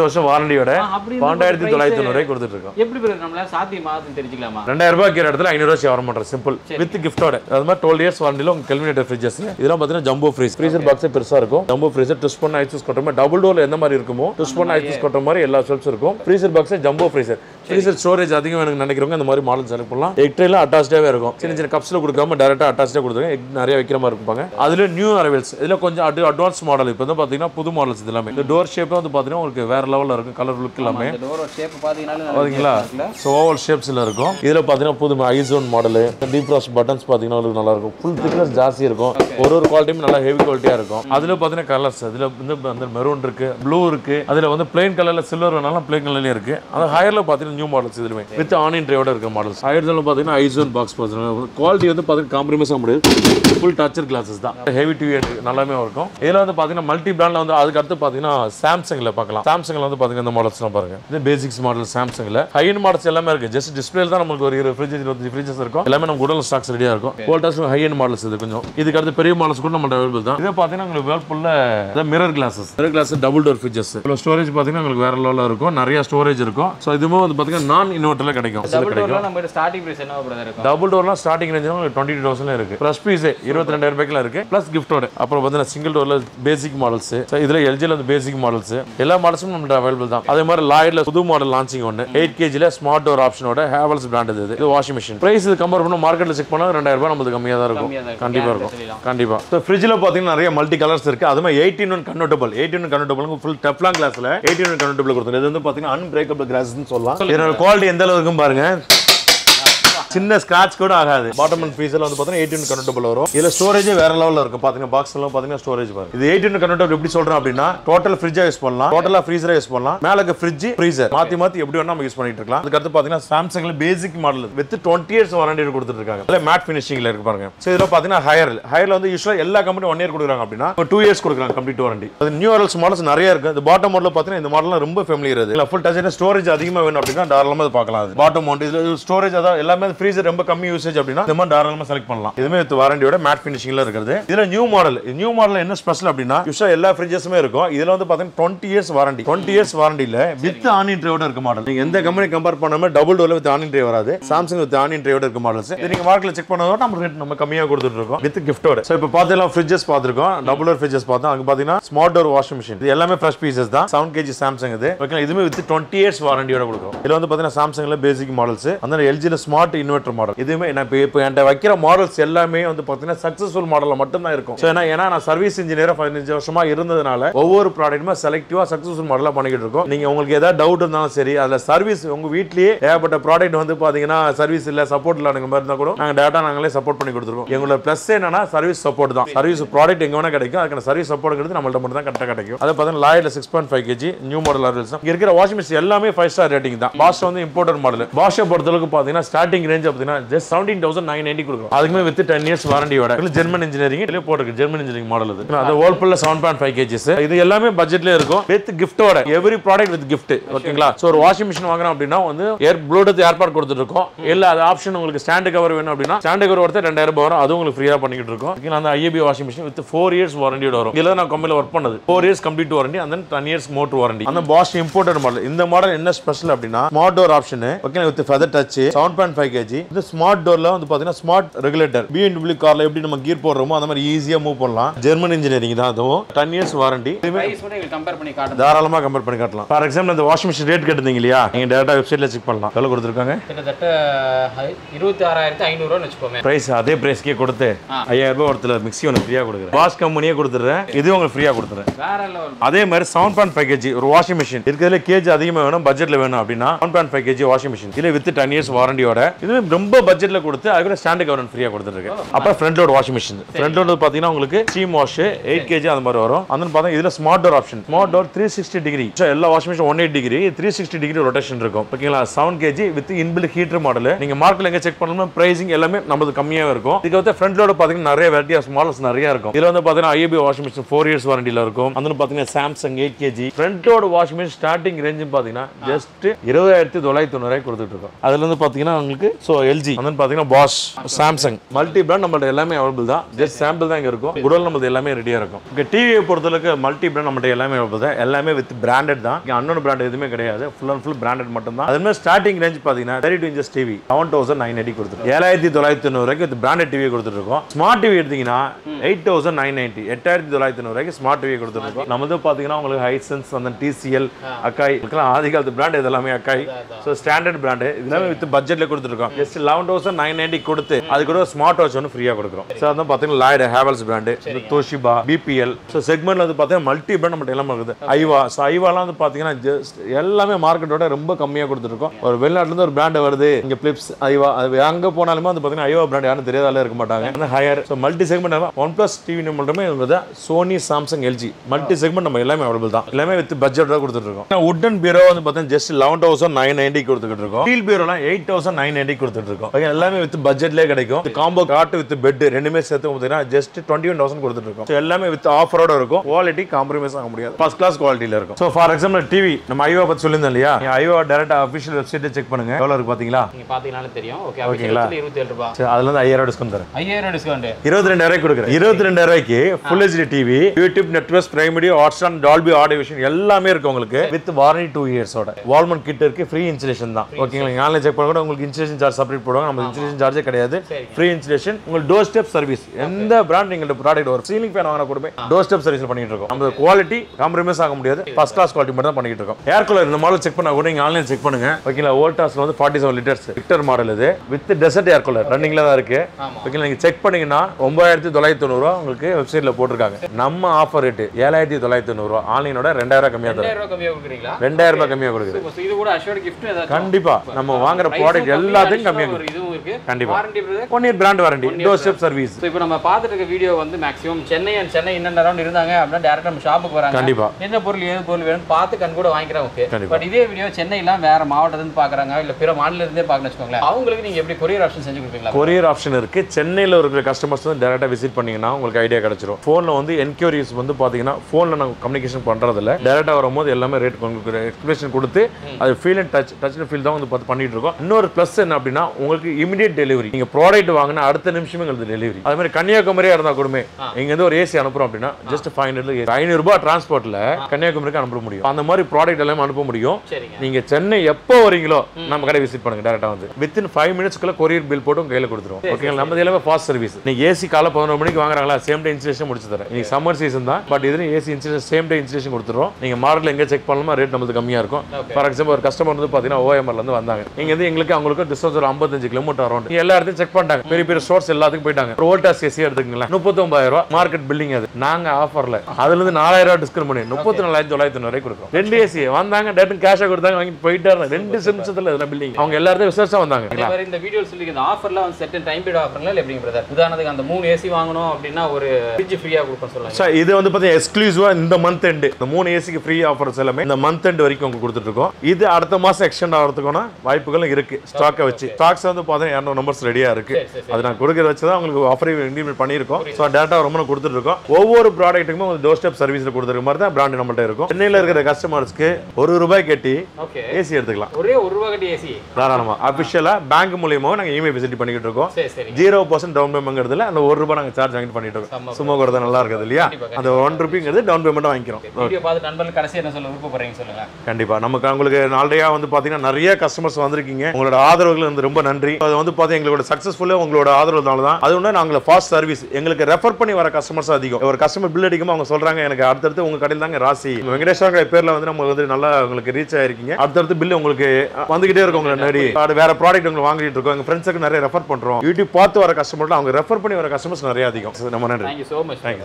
வருஷம் வாரண்டியோட பன்னெண்டாயிரத்தி தொள்ளாயிரத்தி தொண்ணூறு ரூபாய் கொடுத்துட்டு இருக்கோம். எப்படி பிரதர் நம்மளால சாத்தியமாகுதுன்னு தெரிஞ்சுக்கலாமா? ரெண்டாயிரம் ரூபாய் கேட்குற இடத்துல ஐநூறு ரூபாய் வர மாட்டோம். சிம்பிள் வித் கிஃப்டோட. அது மாதிரி டுவெல் இயர்ஸ் வாரண்டியில் உங்க கெல்வினேட்டர் ஃப்ரிட்ஜஸ் இதெல்லாம் பார்த்தீங்கன்னா ஜம்போ ஃப்ரீஸ் ஃப்ரீசர் பாக்ஸே பெருசாக இருக்கும். ஜம்போ ஃப்ரீசர் ட்விஸ்ட் பண்ண ஐஸ் கொட்டுற மாதிரி டபுள் டோர் எந்த மாதிரி இருக்குமோ ட்விஸ்ட் பண்ண ஐஸ் கொட்டுற மாதிரி எல்லா ஷெல்ஃப்ஸ் இருக்கும். ஃப்ரீசர் பாக்ஸே ஜம்போ ஃப்ரீசர் ஃப்ரீசர் ஸ்டோரேஜ் அதிகம் எனக்கு நினைக்கிறவங்க இந்த மாதிரி மாடல் செலக்ட் பண்ணலாம். எக்ட்ரேலாம் அட்டாச்சாகவே இருக்கும். சின்ன சின்ன கப்ஸில் கொடுக்காம டேரெக்டாக அட்டாச்சாக கொடுத்துருங்க. நிறைய வைக்கிற மாதிரி இருப்பாங்க. அதில் நியூ அரைவல்ஸ் இதில் கொஞ்சம் அட் அட்வான்ஸ் மாடல் இப்போ வந்து பார்த்தீங்கன்னா புது மாடல்ஸ் இது எல்லாமே. இந்த டோர் ஷேப்பே வந்து பார்த்தீங்கன்னா உங்களுக்கு வேற லெவலில் இருக்கும். கலர் லுக் எல்லாமே பார்த்தீங்களா ஸோ ஓவல் ஷேப்ஸில் இருக்கும். இதில் பார்த்தீங்கன்னா புது ஐசோன் மாடலு டீப் ஃப்ராஸ்ட் பட்டன்ஸ் பார்த்தீங்கன்னா உங்களுக்கு நல்லா இருக்கும். ஃபுல் திக்னஸ் ஜாஸ்தி இருக்கும். ஒரு ஒரு குவாலிட்டியும் நல்லா ஹெவி குவாலிட்டியாக இருக்கும். அதில் பார்த்தீங்கன்னா கலர்ஸ் அதில் வந்து அந்த மெரூன் இருக்கு, ப்ளூ இருக்கு. அதில் வந்து பிளைன் கலரில் சில்வர் வேணாலும் பிளைன் கலர்லேயும் இருக்கு. அது ஹையரில் பார்த்தீங்கன்னா நியூ மாடல்ஸ் இதுலுமே வித் ஆனியன் ட்ரேவோட இருக்க மாடல்ஸ். ஹையர்ல பார்த்தீங்கன்னா ஐசோன் பாக்ஸ் பார்த்தீங்கன்னா குவாலிட்டி வந்து பார்த்தீங்கன்னா காம்ப்ரமைஸ் ஆக முடியாது. ஃபுல் டச்சர் கிளாஸஸ் தான். ஹெவி டிவி நல்லாமே இருக்கும். இதில் வந்து பார்த்தீங்கன்னா மல்டி பிராண்ட்ல வந்து அதுக்கு அடுத்து பார்த்தீங்கன்னா சாம்சங்ல பார்க்கலாம். சாம்சங்ல வந்து பார்த்தீங்கன்னா இந்த மாடல்ஸ்லாம் பாருங்க. இது பேசிக்ஸ் மாடல் சாம்சங்ல. ஹை எண்ட் மாடல்ஸ் எல்லாமே இருக்கு. ஜஸ்ட் டிஸ்பிளேல தான் நமக்கு ஒரு இருபது ஃப்ரிட்ஜ் இருபத்தஞ்சு ஃப்ரிட்ஜஸ் இருக்கும். எல்லாமே நம்ம உடல் ஸ்டாக்ஸ் ரெடியா இருக்கும். வோல்டாஸ் ஹை எண்ட் மாடல்ஸ் இது கொஞ்சம். இதுக்கு அடுத்து பெரிய மாடல்ஸ் கூட நம்ம அவைலபிள் தான். இதை பார்த்தீங்கன்னா உங்களுக்கு வேர்ல்பூல்ல mirror glasses mirror glass double door fridges. இவ்வளோ ஸ்டோரேஜ் பார்த்தீங்கன்னா உங்களுக்கு வேற லெவலில் இருக்கும். நிறைய ஸ்டோரேஜ் இருக்கும். ஸோ இதுவும் வந்து பார்த்தீங்கன்னா நான் இன்வெர்டர்ல கிடைக்கும். டபுள் டோர்லாம் starting range twenty two thousand இருக்கு. பிளஸ் பீஸ் இருபத்தி ரெண்டாயிரம் ரூபாய்க்குல இருக்கு. பிளஸ் கிஃப்டோட. அப்புறம் பார்த்தீங்கன்னா சிங்கிள் டோர்ல பேசிக் மாடல்ஸ். இதுல எல்ஜில வந்து பேசிக் மாடல்ஸ் எல்லா மாடல்ஸும் நம்மகிட்ட அவைலபிள் தான். அதே மாதிரி லாய்ட்ல புது மாடல் லான்ச்சிங் ஒன்று எயிட் கேஜில ஸ்மார்ட் டோர் ஆப்ஷனோட ஹேவல்ஸ் பிராண்ட் இது. இது வாஷிங் மிஷின் பிரைஸ் இது கம்பேர் பண்ண மார்க்கெட்ல செக் பண்ணா ரெண்டாயிரம் ரூபாய் நமக்கு கம்மியா தான் இருக்கும். கண்டிப்பா இருக்கும். கண்டிப்பா. ஸோ ஃப்ரிட்ஜில் பார்த்தீங்கன்னா நிறைய மல்டி கலர்ஸ் இருக்கு. அது மாதிரி eighteen one convertible eighteen convertible full Teflon கிளாஸ்ல எயிட்டீன் ஒன் கன்வெர்ட்டபிள் கொடுத்துருக்கு. இது வந்து பார்த்தீங்கன்னா அன்பிரேக்கபிள் கிளாஸ்னு சொல்லலாம். இதோட குவாலிட்டி எந்த அளவுக்கு இருக்கும் பாருங்க. சின்ன ஸ்கிராட்ச் கூட ஆகாது. பாட்டம் அண்ட் ஃப்ரீசர்ல வந்து பார்த்தீங்கன்னா எயிட்டீன் கன்வெர்ட்டபிள் வரும். இதுல ஸ்டோரேஜ் வேற லெவல்ல இருக்கும். பாத்தீங்கன்னா பாக்ஸ் எல்லாம் பாத்தீங்கன்னா ஸ்டோரேஜ் பாருங்க. இது எயிட்டீன் கன்வெர்ட்டபிள் எப்படி சொல்றோம் அப்படின்னா டோட்டல் ஃப்ரிட்ஜா யூஸ் பண்ணலாம், டோட்டலா ஃப்ரீசரா யூஸ் பண்ணலாம். மேலக்கு ஃப்ரிட்ஜ் ஃப்ரீசர் மாத்தி மாத்தி எப்படி வேணா நம்ம யூஸ் பண்ணிட்டு இருக்கலாம். அதுக்கு அடுத்து பாத்தீங்கன்னா சாம்சங்ல basic model with twenty years warranty கொடுத்துட்டு இருக்காங்க. இதுல மேட் ஃபினிஷிங்ல இருக்கு பாருங்க. சோ இதுல பாத்தீங்கன்னா ஹையர் ஹையர்ல வந்து யூசுவலா எல்லா கம்பெனி ஒன் இயர் கொடுக்குறாங்க அப்படின்னா டூ இயர்ஸ் கொடுக்குறாங்க கம்ப்ளீட் வாரண்டி. அது நியூ அரல்ஸ் மாடல்ஸ் நிறைய இருக்கு. இந்த பாட்டம் மாடல்ல பாத்தீங்கன்னா இந்த மாடல் ரொம்ப ஃபேமிலியர். இதுல ஃபுல் டச் ஸ்டோரேஜ் அதிகமா வேணும் அப்படின்னா தாராளமா பார்க்கலாம். பாட்டம் மவுண்ட் இதுல ஸ்டோரேஜ் அதான் எல்லாமே ஃப்ரீசர் ரொம்ப கம்மி யூசேஜ் அப்படின்னா இந்த மாதிரி தாராளமா செலக்ட் பண்ணலாம். இதுமே வித் வாரண்டியோட மேட் ஃபினிஷிங்ல இருக்குது. இதுல நியூ மாடல் நியூ மாடல் என்ன ஸ்பெஷல் அப்படின்னா யூசுவலா எல்லா ஃப்ரிட்ஜஸுமே இருக்கும். இதுல வந்து பாத்தீங்கன்னா twenty years warranty twenty years வாரண்டில வித் ஆனியன் ட்ரேவோட இருக்க மாடல். நீங்க எந்த கம்பெனி கம்பேர் பண்ணாம டபுள் டோர்ல வித் ஆனியன் ட்ரே வராது. சாம்சங் வித் ஆனியன் ட்ரேவோட இருக்க மாடல்ஸ். இது நீங்க மார்க்கெட்ல செக் பண்ணதோட நம்ம ரேட் நம்ம கம்மியா கொடுத்துட்டு இருக்கோம் வித் கிஃப்டோட. சோ இப்போ பாத்தீங்கன்னா ஃப்ரிட்ஜஸ் பாத்துறோம். டபுள் டோர் ஃப்ரிட்ஜஸ் பார்த்தோம். அங்க பாத்தீங்கன்னா ஸ்மார்ட் டோர் வாஷிங் மிஷின். இது எல்லாமே ஃப்ரெஷ் பீசஸ் தான். செவன் கேஜி சாம்சங் இது. ஓகே இதுமே வித் டுவெண்ட்டி இயர்ஸ் வாரண்டியோட கொடுக்கும். இதுல வந்து பாத்தீங்கன்னா சாம்சங்ல பேசிக் மாடல்ஸ் அந்த எல்ஜில ஸ்மார்ட் இன்வெர்டர் மாடல். இதுமே நான் இப்போ என்கிட்ட வைக்கிற மாடல்ஸ் எல்லாமே வந்து பாத்தீங்கன்னா சக்சஸ்ஃபுல் மாடல்ல மட்டும் தான் இருக்கும். சோ ஏன்னா நான் சர்வீஸ் இன்ஜினியரா பதினஞ்சு வருஷமா இருந்ததனால ஒவ்வொரு ப்ராடக்ட்டுமே செலக்டிவா சக்சஸ்ஃபுல் மாடலா பண்ணிக்கிட்டு இருக்கோம். நீங்க உங்களுக்கு ஏதாவது டவுட் இருந்தாலும் சரி அதுல சர்வீஸ் உங்க வீட்லயே ஏகப்பட்ட ப்ராடக்ட் வந்து பாத்தீங்கன்னா சர்வீஸ் இல்ல சப்போர்ட் இல்ல மாதிரி இருந்தா கூட நாங்க டேட்டா நாங்களே சப்போர்ட் பண்ணி கொடுத்துருக்கோம். எங்களோட பிளஸ் என்னன்னா சர்வீஸ் சப்போர்ட் தான். சர்வீஸ் ப்ராடக்ட் எங்க வேணா கிடைக்கும். அதுக்கான சர்வீஸ் சப்போர்ட்ங்கிறது நம்மள்ட்ட மட்டும் தான் கரெக்டா கிடைக்கும். அதை பார்த்தா லாய்ட்ல six point five KG new model arrivals. இங்க இருக்கிற வாஷிங் மிஷின் எல்லாமே ஃபைவ் ஸ்டார் ரேட்டிங் தான். பாஷ் வந்து இம்போர்ட்டட் மாடல். பாஷை பொறுத்தளவுக்கு பாத்தீங்கன்னா ஸ்டார்டிங் ரேஞ்ச் பாத்தீங்கன்னா just seventeen thousand nine ninety கொடுக்கும். அதுக்குமே வித் டென் இயர்ஸ் வாரண்டியோட. இது ஜெர்மன் இன்ஜினியரிங் இதுல போட்டுருக்கு. ஜெர்மன் இன்ஜினியரிங் மாடல் இது. அது வேர்ல்பூல்ல செவன் பாயிண்ட் ஃபைவ் கேஜிஸ். இது எல்லாமே பட்ஜெட்ல இருக்கும் வித் கிஃப்டோட. Every product with gift. ஓகேங்களா? சோ ஒரு வாஷிங் மிஷின் வாங்குறோம் அப்படின்னா வந்து ஏர் ப்ளூடூத் ஏர்பாட் கொடுத்துட்டு இருக்கோம். இல்ல அது ஆப்ஷன் உங்களுக்கு ஸ்டாண்ட் கவர் வேணும் அப்படின்னா ஸ்டாண்ட் கவர் ஒருத்தர் ரெண்டாயிரம் ரூபாய் வரும். அது உங்களுக்கு ஃப்ரீயா பண்ணிக்கிட்டு இருக்கோம். ஓகேங்களா? அந்த IFB washing machine with four years வாரண்டியோட வரும். இதுல நான் கம்பெனில ஒர்க் பண்ணது four years complete warranty and then ten years motor warranty. அந்த பாஷ் இம்போர்ட்டட் மாடல். இந்த மாடல் என்ன ஸ்பெஷல் அப்படின்னா smart door option. Okay with feather touch seven point five KG. இந்த ஸ்மார்ட் டோர்ல வந்து பாத்தீங்கன்னா smart regulator. B M W கார்ல எப்படி நம்ம கீர் போடுறோமோ அந்த மாதிரி ஈஸியா மூவ் பண்ணலாம். ஜெர்மன் இன்ஜினியரிங் தான் அதுவும். Ten years warranty. பிரைஸ் கூட நீங்க கம்பேர் பண்ணி காட்டலாம். தாராளமா கம்பேர் பண்ணி காட்டலாம். ஃபார் எக்ஸாம்பிள் இந்த வாஷிங் மிஷின் ரேட் கேட்டிருந்தீங்க இல்லையா? நீங்க டைரக்டா வெப்சைட்ல செக் பண்ணலாம். எவ்வளவு கொடுத்திருக்காங்க? கிட்டத்தட்ட இருபத்தி ஆறாயிரத்து ஐநூறு ரூபாய் வெச்சுக்கோங்க. பிரைஸ் அதே பிரைஸ்க்கே கொடுத்து ஐயாயிரம் ரூபாய் ஒருத்தர் மிக்ஸி ஒன்னு ஃப்ரீயா கொடுக்குறேன். வாஷ் கம்பெனியே கொடுத்துறேன். இது உங்களுக்கு ஃப்ரீயா கொடுத்துறேன். வேற லெவல். அதே மாதிரி செவன் பாயிண்ட் ஃபைவ் கேஜி ஒரு வாஷிங் மிஷின். இருக்கிறதுல கேஜி அதிகமா வேணும் பட்ஜெட்ல வேணும் அப்படின்னா seven point five KG washing machine. இதுல வித் டென் இயர்ஸ் வாரண்டியோட இது ரொம்ப பட்ஜெட்ல கொடுத்து அதுக்கு ஸ்டாண்ட் கவர் ஃப்ரீயா கொடுத்துருக்கு. அப்புறம் front load washing machine. Front load பாத்தீங்கன்னா உங்களுக்கு ஸ்டீம் வாஷ் எயிட் கேஜி அந்த மாதிரி வரும். அந்த பாத்தீங்கன்னா இதுல smart door option. Smart door three sixty degree. எல்லா washing machine one eight degree three sixty degree rotation இருக்கும். ஓகேங்களா? Seven KG with inbuilt heater model. நீங்க மார்க்கெட்ல எங்க செக் பண்ணணும் பிரைசிங் எல்லாமே நமக்கு கம்மியா இருக்கும். இதுக்கு வந்து ஃப்ரண்ட் லோட் பாத்தீங்கன்னா நிறைய வெரைட்டி ஆஃப் மாடல்ஸ் நிறைய இருக்கும். இதுல வந்து பாத்தீங்கன்னா IFB washing machine four years வாரண்டில இருக்கும். அந்த பாத்தீங்கன்னா Samsung eight KG. Front load washing machine starting range பாத்தீங்கன்னா ஜஸ்ட் இருபதாயிரத்தி தொள்ளாயிரத்தி தொண்ணூறு ரூபாய் கொடுத்துட்டு இருக்கோம். அதுல இருந்து பாத்தீங்கன்னா உங்களுக்கு ஸோ எல்ஜி வந்து பார்த்தீங்கன்னா பாஷ், சாம்சங், மல்டி பிராண்ட் நம்மள்ட்ட எல்லாமே அவைலபிள் தான். ஜஸ்ட் சாம்பிள் தான் இங்கே இருக்கும். குடோல் நம்மளுக்கு எல்லாமே ரெடியாக இருக்கும். ஓகே, டிவியை பொறுத்தளவுக்கு மல்டி பிராண்ட் நம்மள்ட்ட எல்லாமே அவைலபிள் தான். எல்லாமே வித் பிராண்டட் தான். இங்கே அன்னோன் பிராண்ட் எதுவுமே கிடையாது. ஃபுல் அண்ட் ஃபுல் பிராண்டட் மட்டும் தான். அது மாதிரி ஸ்டார்டிங் ரேஞ்ச் பார்த்தீங்கன்னா thirty two inches TV seven thousand nine eighty கொடுத்துருக்கோம். ஏழாயிரத்தி தொள்ளாயிரத்தி தொண்ணூறு ரூபாய்க்கு வித் பிராண்டட் டிவியை கொடுத்துருக்கோம். ஸ்மார்ட் டிவி எடுத்தீங்கன்னா எயிட் தௌசண்ட் நைன் நைன்ட்டி எட்டாயிரத்தி தொள்ளாயிரத்தி தொண்ணூறு ரூபாய்க்கு ஸ்மார்ட் டிவி கொடுத்துருக்கோம். நம்ம வந்து பார்த்தீங்கன்னா உங்களுக்கு ஹைசன்ஸ் அந்த டிசிஎல் அக்காய் ஆதி காலத்து பிராண்ட் இது எல்லாமே அக்காய். ஸோ ஸ்டாண்டர்ட் பிராண்டு இதெல்லாமே வித் பட்ஜெட்ல கொடுத்துருக்கோம். Just eleven thousand nine ninety கொடுத்து அது கூட ஸ்மார்ட் வாட்ச் ஒன்று ஃப்ரீயாக கொடுக்குறோம். ஸோ அதான் பார்த்தீங்கன்னா Lloyd Havells brand, Toshiba, BPL. So செக்மெண்ட்ல வந்து பார்த்தீங்கன்னா மல்டி பிராண்ட் நம்மகிட்ட எல்லாமே இருக்குது. ஐவா, ஸோ ஐவாலாம் வந்து பார்த்தீங்கன்னா ஜஸ்ட் எல்லாமே மார்க்கெட்டோட ரொம்ப கம்மியாக கொடுத்துருக்கோம். ஒரு வெளிநாட்டுலேருந்து ஒரு பிராண்ட் வருது இங்கே பிளிப்ஸ் ஐவா, அது அங்கே போனாலுமே வந்து பார்த்தீங்கன்னா ஐவா பிராண்ட் யாரும் தெரியாதால இருக்க மாட்டாங்க. Haier so multi segment OnePlus TV மட்டுமே இருக்குது. Sony, Samsung, LG multi segment நம்ம எல்லாமே அவைலபிள் தான். எல்லாமே வித் பட்ஜெட்டோட கொடுத்துருக்கோம். உட்டன் பீரோ வந்து பார்த்தீங்கன்னா just eleven thousand nine ninety கொடுத்துட்டு இருக்கோம். ஸ்டீல் பீரோலாம் எயிட் தௌசண்ட் நைன் நைன்ட்டி கொடுத்துட்டு இருக்கோம். எல்லாமே வித் பட்ஜெட்லேயே கிடைக்கும். காம்போ காட்டு வித் பெட் ரெண்டுமே சேர்த்து பார்த்தீங்கன்னா ஜஸ்ட் டுவெண்ட்டி ஒன் தௌசண்ட் கொடுத்துட்டு இருக்கோம். எல்லாமே வித் ஆஃபரோட இருக்கும். குவாலிட்டி காம்ப்ரமைஸ் ஆக முடியாது. ஃபர்ஸ்ட் கிளாஸ் குவாலிட்டியில் இருக்கும். ஸோ ஃபார் எக்ஸாம்பிள் டிவி நம்ம ஐவா பற்றி சொல்லியிருந்தோம் இல்லையா, ஐவா டேரக்டா அஃபிஷியல் வெப்சைட்டை செக் பண்ணுங்க. எவ்வளோ இருக்கு பார்த்தீங்களா? நீங்க பார்த்தீங்கனாலே தெரியும். ஓகே, ஓகேங்களா? இருபத்தி ஏழு ரூபாய். அதுல இருந்து ஐயாயிரம் டிஸ்கவுண்ட் தரேன். ஐயாயிரம் டிஸ்கவுண்ட் இருபத்தி ரெண்டாயிரம் ரூபாய்க்கு கொடுக்குறேன். இருபத்தி ரெண்டாயிரம் ரூபாய்க்கு full HD TV, YouTube, network, primary, Hotstar, Dolby audio vision எல்லாமே இருக்கு உங்களுக்கு. வித் வாரண்டி டூ இயர்ஸோட வால்மன் கிட் இருக்கு. ஃப்ரீ இன்ஸ்டலேஷன் தான். ஓகேங்களா? நீங்க ஆன்லைன் செக் பண்ண கூட உங்களுக்கு இன்ஸ்டலேஷன் சார்ஜ் செப்பரேட் போடுவாங்க. நம்ம இன்ஸ்டலேஷன் சார்ஜே கிடையாது. Free installation. உங்களுக்கு டோர் ஸ்டெப் சர்வீஸ். எந்த பிராண்ட் நீங்க ப்ராடக்ட் ஒரு சீலிங் ஃபேன் வாங்கினா கூட டோர் ஸ்டெப் சர்வீஸ் பண்ணிட்டு இருக்கோம். நம்ம குவாலிட்டி காம்ப்ரமைஸ் ஆக முடியாது. ஃபர்ஸ்ட் கிளாஸ் குவாலிட்டி மட்டும் தான் பண்ணிட்டு இருக்கோம். ஏர் கூலர் இந்த மாடல் செக் பண்ணா கூட நீங்க ஆன்லைன் செக் பண்ணுங்க. ஓகேங்களா? வோல்டாஸ்ல வந்து forty seven litres Victor model இது வித் டெசர்ட் ஏர் கூலர் ரன்னிங்ல தான் இருக்கு. ஓகேங்களா? நீங்க செக் பண்ணீங்கன்னா ஒன்பதாயிரத்தி தொள்ளாயிரத்தி தொண்ணூறு ரூபா உங்களுக்கு வெப்சைட்ல போட்டிருக்காங்க. நம்ம ஆஃபர் ரேட் ஏழாயிரத்தி தொள்ளாயிரத்தி தொண்ணூறு ரூபா. ஆன்லைனோட ரெண்டாயிரம் கம்மியா தரும். ரெண்டாயிரம் ரூபாய் கம்மியா கொடுக்குறீங்க. இது கூட அஷ்யூர்ட் கிஃப்ட் ஏதாவது கண்டிப்பா நம்ம வாங்குற ப்ராடக்ட் எல்லாத்தையும் கம்மியா ஒரு இதுவும் இருக்கு. கண்டிப்பா warranty one year brand warranty, door step service. So இப்போ நம்ம பார்த்துட்டு இருக்க வீடியோ வந்து மேக்ஸிமம் சென்னை அண்ட் சென்னை இன்ன அரௌண்ட் இருந்தாங்க அப்படினா டைரக்டா நம்ம ஷாப்புக்கு வராங்க. கண்டிப்பா என்ன பொருள் ஏது பொருள் வேணும் பார்த்து கண் கூட வாங்கிக்கிறாங்க. ஓகே, பட் இதே வீடியோ சென்னையில வேற மாவட்டத்துல இருந்து பார்க்கறாங்க இல்ல பிற மாநிலத்துல இருந்தே பார்க்கணும் வெச்சுக்கோங்க. அவங்களுக்கு நீங்க எப்படி கொரியர் ஆப்ஷன் செஞ்சு கொடுப்பீங்களா? கொரியர் ஆப்ஷன் இருக்கு. சென்னையில இருக்கிற கஸ்டமர்ஸ் வந்து டைரக்டா விசிட் பண்ணீங்கன்னா உங்களுக்கு ஐடியா கிடைச்சிரும். போன்ல வந்து என்கொயரிஸ் வந்து பாத்தீங்கன்னா போன்ல நாங்க கம்யூனிகேஷன் பண்றது இல்ல. டைரக்டா வரும்போது எல்லாமே ரேட் உங்களுக்கு எக்ஸ்பிரஷன் கொடுத்து அது feel and touch touch and feel தான் வந்து பார்த்து பண்ணிட்டு இருக்கோம். இன்னொரு பிளஸ் என்ன அப்படின்னா உங்களுக்கு இமிடியேட் டெலிவரி. நீங்க ப்ராடக்ட் வாங்கினா அடுத்த நிமிஷமே உங்களுக்கு டெலிவரி. அது மாதிரி கன்னியாகுமரியா இருந்தா கூட இங்க இருந்து ஒரு ஏசி அனுப்புறோம் அப்படின்னா ஜஸ்ட் ஃபைவ் ஹண்ட்ரட் ஐநூறு ரூபாய் டிரான்ஸ்போர்ட்ல கன்னியாகுமரிக்கு அனுப்ப முடியும். அந்த மாதிரி ப்ராடக்ட் எல்லாமே அனுப்ப முடியும். நீங்க சென்னை எப்போ வரீங்களோ நம்ம கடை விசிட் பண்ணுங்க. டைரக்டா வந்து வித்தின் ஃபைவ் மினிட்ஸ்க்குள்ள கொரியர் பில் போட்டு கையில கொடுத்துரும். ஓகேங்களா? நம்ம எல்லாமே ஃபாஸ்ட் சர்வீஸ். நீங்க ஏசி காலை பதினொரு மணிக்கு வாங்குறாங்களா சேம் டே இன்ஸ்டலேஷன் முடிச்சு தரேன். நீங்க சம்மர் சீசன் தான், பட் இதுல AC installation same day installation கொடுத்துரும். நீங்க மாடல் எங்க செக் பண்ணலாமா ரேட் நமக்கு கம்மியா இருக்கும். ஃபார் எக்ஸாம்பிள் ஒரு கஸ்டமர் வந்து பாத்தீங்கன்னா ஓஎம்ஆர்ல இருந்து வந்தாங்க. நீங்க வந்து எங்களுக்கு அவங்களுக்கு டிஸ்டன்ஸ் ஒரு ஐம்பத்தஞ்சு கிலோமீட்டர் அரௌண்ட் எல்லா இடத்தையும் செக் பண்ணிட்டாங்க. பெரிய பெரிய ஸ்டோர்ஸ் எல்லாத்துக்கும் போயிட்டாங்க. வோல்டாஸ் ஏசி எடுத்துக்கங்களேன் முப்பத்தி ஒன்பதாயிரம் ரூபாய் மார்க்கெட் பில்டிங். அது நாங்க ஆஃபர்ல அதுல இருந்து நாலாயிரம் ரூபாய் டிஸ்கவுண்ட் பண்ணி முப்பத்தி நாலாயிரத்தி தொள்ளாயிரத்தி தொண்ணூறு கொடுக்கும். ரெண்டு ஏசி வந்தாங்க டேரக்ட் கேஷா கொடுத்தாங்க வாங்கி போயிட்டாரு. ரெண்டு நிமிஷத்துல இதுல பில்டிங் அவங்க எல்லாரும் விசேஷமா வந்தாங்க. இந்த வீடியோ சொல்லி இந்த ஆஃபர்ல வந்து செட் டைம் பீரியட் ஆஃபர்ல இல்ல எப்படிங்க பிரதர்? உதாரணத்துக்கு அந்த மூணு ஏசி வாங்கணும் அப்படினா ஒரு ஃப்ரிட்ஜ் ஃப்ரீயா கொடுப்போம் சொல்லுங்க. சார் இது வந்து பாத்தீங்கன்னா எக்ஸ்க்ளூசிவா இந்த மந்த் எண்ட் இந்த மூணு ஏசிக்கு ஃப்ரீ ஆஃபர்ஸ் எல்லாமே இந்த மந்த் எண்ட் வரைக்கும் உங்களுக்கு கொடுத்துட்டு இருக்கோம். இது அடுத்த மாசம் எக்ஸ்டெண்ட் ஆகிறதுக்கான வாய்ப்புகளும் இருக்கு. ஸ்டாக்கை வச்சு ஸ்டாக்ஸ் வந்து பாத்தீங்கன்னா இரநூறு நம்பர்ஸ் ரெடியா இருக்கு. அது நான் கொடுக்கற வச்சு தான் உங்களுக்கு ஆஃபர் இம்ப்ளிமெண்ட் பண்ணியிருக்கோம். ஸோ டேட்டா ரொம்ப கொடுத்துட்டு இருக்கோம். ஒவ்வொரு ப்ராடக்ட்டுக்குமே உங்களுக்கு டோர் ஸ்டெப் சர்வீஸ்ல கொடுத்துருக்க மாதிரி தான் பிராண்ட் நம்மள்ட்ட இருக்கும். சென்னையில இருக்கிற கஸ்டமர்ஸ்க்கு ஒரு ரூபாய் கட்டி ஏசி எடுத்துக்கலாம். ஒரே ஒரு ரூபாய் கட்டி ஏசி தாராளமா அபிஷியலா பேங்க் மூலியமா நாங்க இஎம்ஐ ஃபெசிலிட்டி பண்ணிட்டு இருக்கோம். ஜீரோ பர்சன்ட் டவுன் பேமெண்ட்ங்கிறதுல அந்த ஒரு ரூபாய் நாங்க சார்ஜ் வாங்கி பண்ணிட்டு இருக்கோம். சும்மா கூட நல்லா இருக்குது இல்லையா? அந்த ஒன் ருபீங்கிறது டவுன் பேமெண்ட் வாங்கிக்கிறோம். வீடியோ பார்த்து நண்பர்கள் கடைசி என்ன சொல்ல விருப்பப்படுறீங்க சொல்லுங்க. கண்டிப்பா நமக்கு உங்களுக்கு நாளையா வந்து பாத்தீங்கன்னா நிறைய கஸ்டமர்ஸ் வந்திருக்கீங்க. உங்களோட ஆதரவுகள் வந்து ரொம்ப நன்றி. அது வந்து பாத்தீங்கன்னா எங்களோட சக்சஸ்ஃபுல்லா உங்களோட ஆதரவுனால தான். அது ஒண்ணு நாங்க ஃபாஸ்ட் சர்வீஸ் எங்களுக்கு ரெஃபர் பண்ணி வர கஸ்டமர்ஸ் அதிகம். ஒரு கஸ்டமர் பில் அடிக்கும் அவங்க சொல்றாங்க எனக்கு அடுத்தடுத்து உங்க கடையில் தாங்க ராசி வெங்கடேஸ்வர பேர்ல வந்து நம்ம வந்து நல்லா உங்களுக்கு ரீச் ஆயிருக்கீங்க. அடுத்தடுத்து பில் உங்களுக்கு வந்துகிட்டே இருக்கும். உங்களை நடி வேற ப்ராடக்ட் உங்களுக்கு வாங்கிட்டு இருக்கோம். எங்க ஃப்ரெண்ட்ஸுக்கு நிறைய ரெஃபர் பண்றோம். யூடியூப் பார்த்து வர கஸ்டமர் அவங்க ரெஃபர் பண்ணி வர கஸ்டமர்ஸ் நிறைய அதிகம். நம்ம நன்றி. Thank you so much.